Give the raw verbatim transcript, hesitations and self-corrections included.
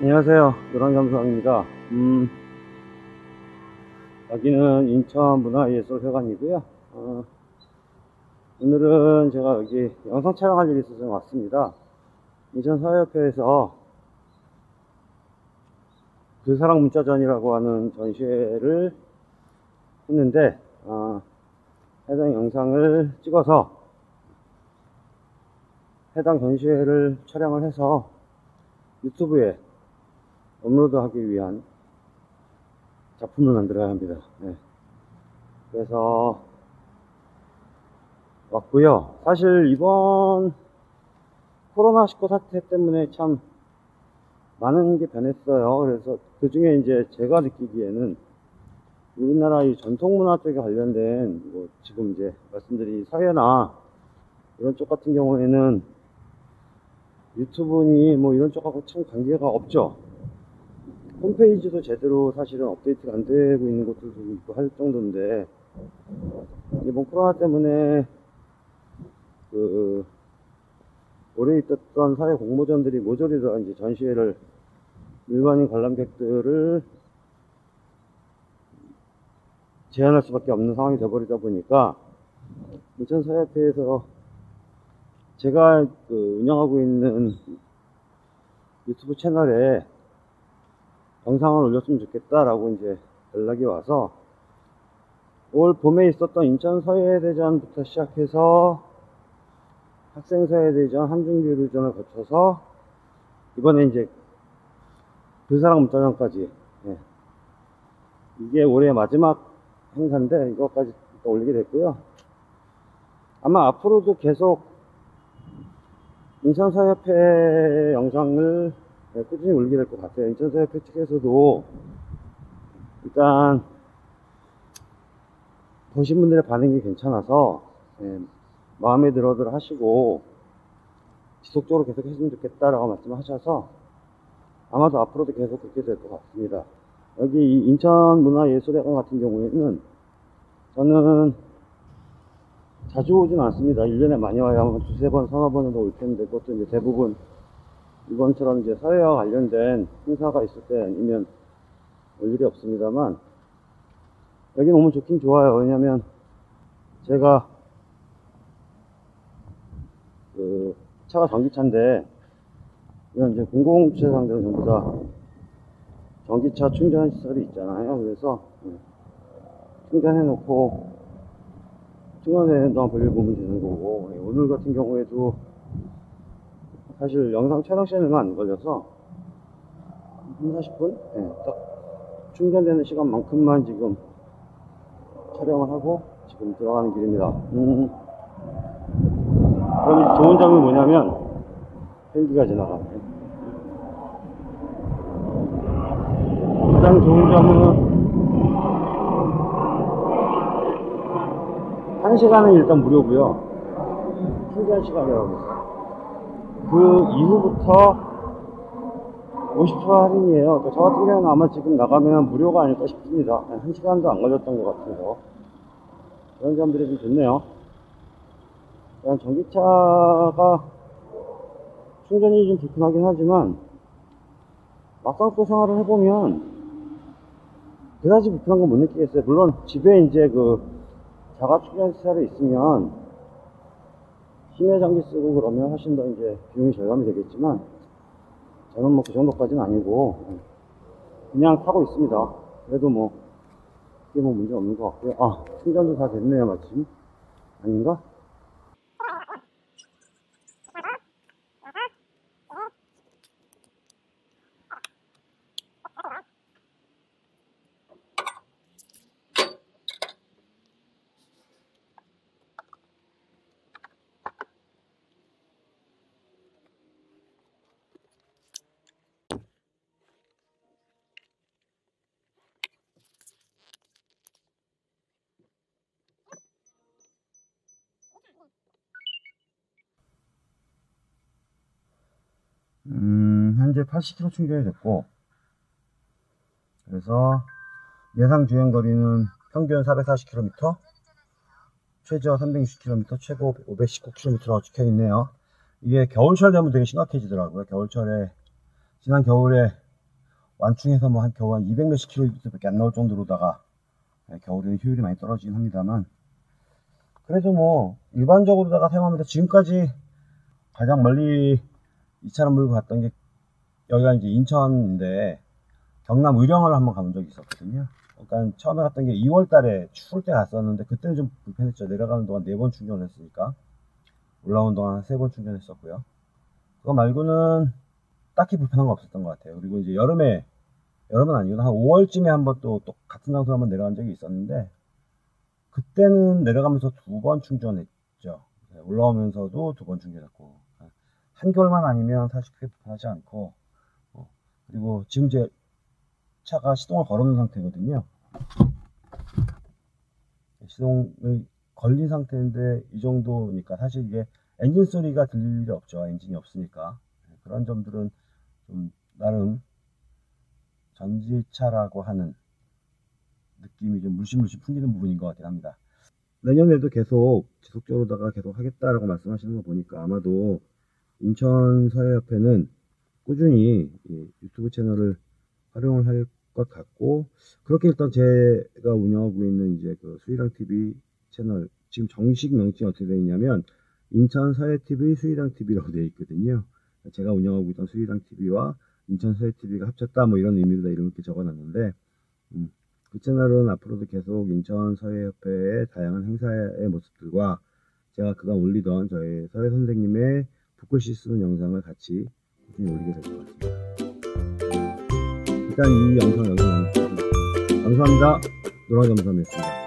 안녕하세요. 노랑잠수함입니다. 음, 여기는 인천문화예술회관이고요. 어, 오늘은 제가 여기 영상 촬영할 일이 있어서 왔습니다. 인천사회협회에서 그 사랑 문자전이라고 하는 전시회를 했는데, 어, 해당 영상을 찍어서 해당 전시회를 촬영을 해서 유튜브에 업로드하기 위한 작품을 만들어야 합니다. 네. 그래서 왔고요. 사실 이번 코로나십구 사태 때문에 참 많은 게 변했어요. 그래서 그 중에 이제 제가 느끼기에는 우리나라 이 전통문화 쪽에 관련된 뭐 지금 이제 말씀드린 사회나 이런 쪽 같은 경우에는 유튜브니 뭐 이런 쪽하고 참 관계가 없죠. 홈페이지도 제대로 사실은 업데이트가 안 되고 있는 곳들도 있고 할 정도인데, 이번 코로나 때문에 그 오래 있었던 사회 공모전들이 모조리 다 이제 전시회를 일반인 관람객들을 제한할 수밖에 없는 상황이 되어버리다 보니까 인천사회협회에서 제가 그 운영하고 있는 유튜브 채널에 영상을 올렸으면 좋겠다라고 이제 연락이 와서 올 봄에 있었던 인천서예대전부터 시작해서 학생서예대전, 한중교류전을 거쳐서 이번에 이제 그 사랑 문자전까지, 예. 이게 올해 마지막 행사인데 이것까지 올리게 됐고요. 아마 앞으로도 계속 인천사회협회 영상을 꾸준히 올리게 될 것 같아요. 인천사회협회 측에서도 일단 보신 분들의 반응이 괜찮아서, 예, 마음에 들어들 하시고 지속적으로 계속 했으면 좋겠다라고 말씀하셔서 아마도 앞으로도 계속 그렇게 될 것 같습니다. 여기 이 인천문화예술회관 같은 경우에는 저는 자주 오진 않습니다. 일 년에 많이 와야 한 두세 번, 서너 번은 더 올 텐데, 그것도 이제 대부분 이번처럼 이제 사회와 관련된 행사가 있을 때 아니면 올 일이 없습니다만, 여기 너무 좋긴 좋아요. 왜냐면 제가 그 차가 전기차인데, 이런 이제 공공주차 상들은 전부 다 전기차 충전 시설이 있잖아요. 그래서 충전해 놓고 충전되는 동안 볼일 보면 되는 거고, 오늘 같은 경우에도 사실 영상 촬영 시간이 얼마 안 걸려서 한 사십 분? 네, 딱 충전되는 시간만큼만 지금 촬영을 하고 지금 들어가는 길입니다. 음. 그럼 좋은 점이 뭐냐면 헬기가 지나가네. 가장 좋은 점은 한 시간은 일단 무료고요. 충전 시간이라고 있어요. 그 이후부터 오십 퍼센트 할인이에요. 그러니까 저 같은 경우는 아마 지금 나가면 무료가 아닐까 싶습니다. 한 시간도 안 걸렸던 것 같아서 그런 점들이 좀 좋네요. 그냥 전기차가 충전이 좀 불편하긴 하지만 막상 또 생활을 해보면 그다지 불편한 건 못 느끼겠어요. 물론 집에 이제 그 자가 충전 시설이 있으면 심야 장기 쓰고 그러면 훨씬 더 이제 비용이 절감이 되겠지만, 저는 뭐 그 정도까지는 아니고 그냥 타고 있습니다. 그래도 뭐 그게 뭐 문제 없는 것 같고요. 아, 충전도 다 됐네요. 마침 아닌가? 음, 현재 팔십 킬로미터 충전이 됐고, 그래서 예상 주행거리는 평균 사백사십 킬로미터, 최저 삼백육십 킬로미터, 최고 오백십구 킬로미터라고 찍혀 있네요. 이게 겨울철 되면 되게 심각해지더라고요. 겨울철에, 지난 겨울에 완충해서 뭐 한 겨우 한 이백 몇십 킬로미터밖에 안 나올 정도로다가 겨울에는 효율이 많이 떨어지긴 합니다만, 그래도 뭐 일반적으로다가 사용하면서 지금까지 가장 멀리 이 차를 몰고 갔던 게 여기가 이제 인천인데 경남 의령을 한번 가본 적이 있었거든요. 그러니까 처음에 갔던 게 이월 달에 추울 때 갔었는데 그때는 좀 불편했죠. 내려가는 동안 네 번 충전을 했으니까. 올라오는 동안 세 번 충전했었고요. 그거 말고는 딱히 불편한 거 없었던 것 같아요. 그리고 이제 여름에, 여름은 아니고 한 오월쯤에 한번 또, 또 같은 장소에 한번 내려간 적이 있었는데, 그때는 내려가면서 두 번 충전했죠. 올라오면서도 두 번 충전했고, 한겨울만 아니면 사실 크게 불편하지 않고, 어, 그리고 지금 제 차가 시동을 걸어놓은 상태거든요. 시동을 걸린 상태인데 이 정도니까 사실 이게 엔진 소리가 들릴 일이 없죠. 엔진이 없으니까. 그런 점들은 좀 나름 전지차라고 하는 느낌이 좀 물씬물씬 풍기는 부분인 것 같긴 합니다. 내년에도 계속 지속적으로다가 계속 하겠다라고 말씀하시는 거 보니까 아마도 인천서해협회는 꾸준히 유튜브 채널을 활용을 할 것 같고, 그렇게 일단 제가 운영하고 있는 이제 그 수의랑티비 채널, 지금 정식 명칭이 어떻게 되어 있냐면 인천서해티비 수의랑티비라고 되어 있거든요. 제가 운영하고 있던 수의랑티비와 인천서해티비가 합쳤다 뭐 이런 의미로 다 이렇게 적어놨는데, 음, 그 채널은 앞으로도 계속 인천서해협회의 다양한 행사의 모습들과 제가 그간 올리던 저희 서해 선생님의 붓글씨 쓰는 영상을 같이 꾸준히 올리게 될 것 같습니다. 일단 이 영상 여기서 마무리하겠습니다. 감사합니다. 노라점삼이었습니다.